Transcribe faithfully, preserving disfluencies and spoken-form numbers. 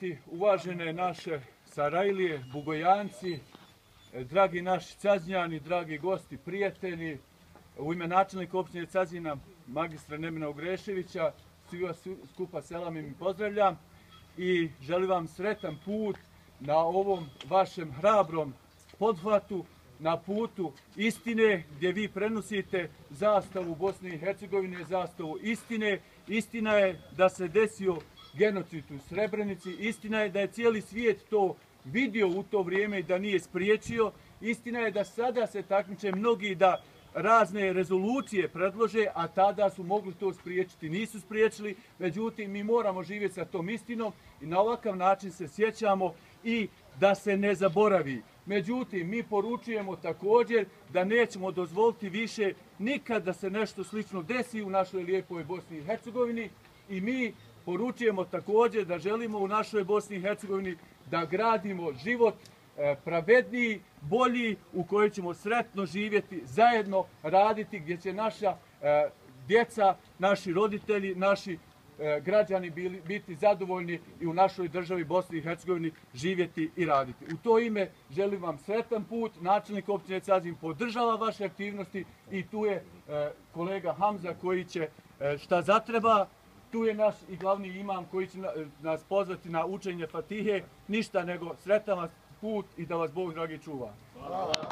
aktivnosti, uvažene naše Sarajlije, Bugojanci, dragi naši Caznjani, dragi gosti, prijatelji, u ime načelnika opštine Cazina, magistra Nemena Ugreševića, svi vas skupa selamim i pozdravljam i želim vam sretan put na ovom vašem hrabrom pothvatu, na putu istine gdje vi prenosite zastavu Bosne i Hercegovine, zastavu istine. Istina je da se desio genocid u Srebrenici, istina je da je cijeli svijet to vidio u to vrijeme i da nije spriječio. Istina je da sada se takmiče mnogi da razne rezolucije predlože, a tada su mogli to spriječiti, nisu spriječili. Međutim, mi moramo živjeti sa tom istinom i na ovakav način se sjećamo i da se ne zaboravi. Međutim, mi poručujemo također da nećemo dozvoliti više nikad da se nešto slično desi u našoj lijepoj Bosni i Hercegovini i mi poručujemo također da želimo u našoj Bosni i Hercegovini da gradimo život pravedniji, bolji, u kojoj ćemo sretno živjeti, zajedno raditi, gdje će naša djeca, naši roditelji, naši građani biti zadovoljni i u našoj državi Bosni i Hercegovini živjeti i raditi. U to ime želim vam sretan put, načelnik opštine Cazin podržava vaše aktivnosti i tu je kolega Hamza koji će šta zatreba. Tu je naš i glavni imam koji će nas pozvati na učenje Fatihe. Ništa nego sretan vas put i da vas Bog dragi čuva.